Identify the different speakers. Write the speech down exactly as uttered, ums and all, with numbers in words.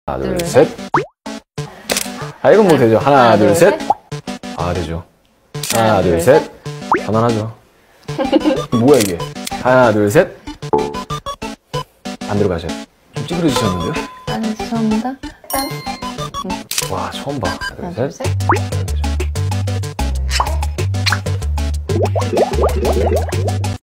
Speaker 1: 하나, 둘, 셋. 아, 이건 뭐 되죠. 하나, 둘, 셋. 아, 되죠. 하나, 둘, 셋. 편안하죠. 뭐야, 이게? 하나, 둘, 셋. 안 들어가셔요. 좀 찌그러지셨는데요?
Speaker 2: 아니, 죄송합니다. 짠.
Speaker 1: 와, 처음 봐. 하나,
Speaker 2: 하나,
Speaker 1: 둘,
Speaker 2: 둘,
Speaker 1: 셋.
Speaker 2: 셋.